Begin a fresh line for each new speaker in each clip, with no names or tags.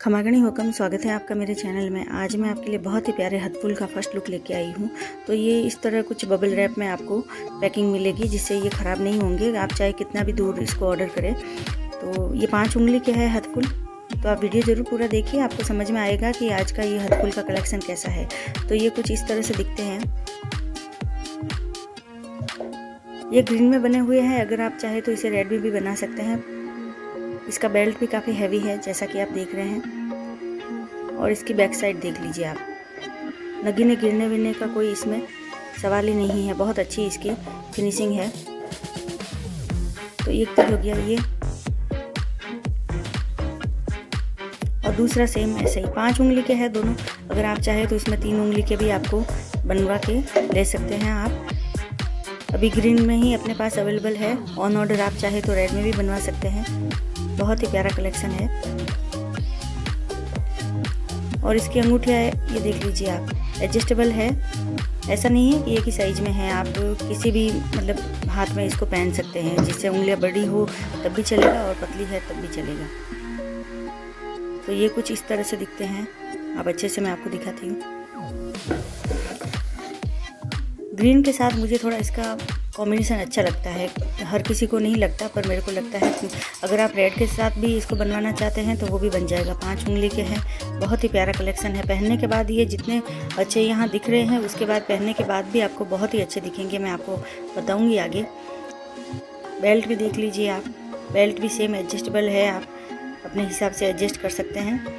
खमागणी हुकम, स्वागत है आपका मेरे चैनल में। आज मैं आपके लिए बहुत ही प्यारे हथफुल का फर्स्ट लुक लेके आई हूँ। तो ये इस तरह कुछ बबल रैप में आपको पैकिंग मिलेगी, जिससे ये ख़राब नहीं होंगे। आप चाहे कितना भी दूर इसको ऑर्डर करें। तो ये 5 उंगली के है हथफुल। तो आप वीडियो ज़रूर पूरा देखिए, आपको समझ में आएगा कि आज का ये हथफुल का कलेक्शन कैसा है। तो ये कुछ इस तरह से दिखते हैं। ये ग्रीन में बने हुए हैं, अगर आप चाहे तो इसे रेड में भी बना सकते हैं। इसका बेल्ट भी काफ़ी हैवी है, जैसा कि आप देख रहे हैं। और इसकी बैक साइड देख लीजिए आप, नगीने गिरने विरने का कोई इसमें सवाल ही नहीं है। बहुत अच्छी इसकी फिनिशिंग है। तो एक तो हो गया ये, और दूसरा सेम ऐसे ही 5 उंगली के हैं दोनों। अगर आप चाहे तो इसमें 3 उंगली के भी आपको बनवा के ले सकते हैं आप। अभी ग्रीन में ही अपने पास अवेलेबल है। ऑन ऑर्डर आप चाहे तो रेड में भी बनवा सकते हैं। बहुत ही प्यारा कलेक्शन है। और इसकी अंगूठियाँ ये देख लीजिए आप, एडजस्टेबल है। ऐसा नहीं है कि एक ही साइज में है, आप किसी भी मतलब हाथ में इसको पहन सकते हैं। जिससे उंगलियाँ बड़ी हो तब भी चलेगा और पतली है तब भी चलेगा। तो ये कुछ इस तरह से दिखते हैं। अब अच्छे से मैं आपको दिखाती हूँ। ग्रीन के साथ मुझे थोड़ा इसका कॉम्बिनेशन अच्छा लगता है। हर किसी को नहीं लगता, पर मेरे को लगता है कि अगर आप रेड के साथ भी इसको बनवाना चाहते हैं तो वो भी बन जाएगा। 5 उंगली के हैं। बहुत ही प्यारा कलेक्शन है। पहनने के बाद ये जितने अच्छे यहाँ दिख रहे हैं, उसके बाद पहनने के बाद भी आपको बहुत ही अच्छे दिखेंगे। मैं आपको बताऊँगी आगे। बेल्ट भी देख लीजिए आप, बेल्ट भी सेम एडजस्टेबल है, आप अपने हिसाब से एडजस्ट कर सकते हैं।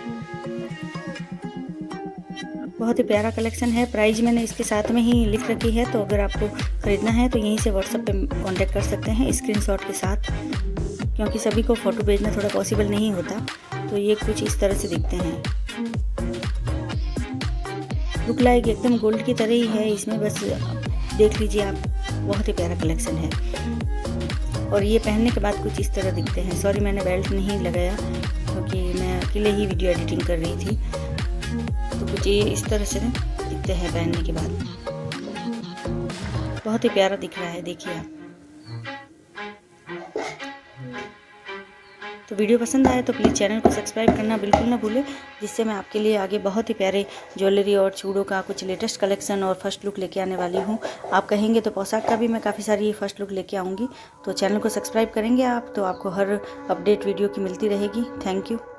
बहुत ही प्यारा कलेक्शन है। प्राइस मैंने इसके साथ में ही लिख रखी है, तो अगर आपको ख़रीदना है तो यहीं से व्हाट्सएप पे कांटेक्ट कर सकते हैं स्क्रीनशॉट के साथ, क्योंकि सभी को फ़ोटो भेजना थोड़ा पॉसिबल नहीं होता। तो ये कुछ इस तरह से दिखते हैं। लुक लाइक एकदम गोल्ड की तरह ही है इसमें, बस देख लीजिए आप। बहुत ही प्यारा कलेक्शन है। और ये पहनने के बाद कुछ इस तरह दिखते हैं। सॉरी, मैंने बेल्ट नहीं लगाया क्योंकि मैं अकेले ही वीडियो एडिटिंग कर रही थी। तो कुछ ये इस तरह से दिखते हैं पहनने के बाद। बहुत ही प्यारा दिख रहा है, देखिए आप। तो वीडियो पसंद आए तो प्लीज़ चैनल को सब्सक्राइब करना बिल्कुल ना भूलें, जिससे मैं आपके लिए आगे बहुत ही प्यारे ज्वेलरी और चूड़ों का कुछ लेटेस्ट कलेक्शन और फर्स्ट लुक लेके आने वाली हूँ। आप कहेंगे तो पोशाक का भी मैं काफ़ी सारी फर्स्ट लुक लेके आऊँगी। तो चैनल को सब्सक्राइब करेंगे आप तो आपको हर अपडेट वीडियो की मिलती रहेगी। Thank you.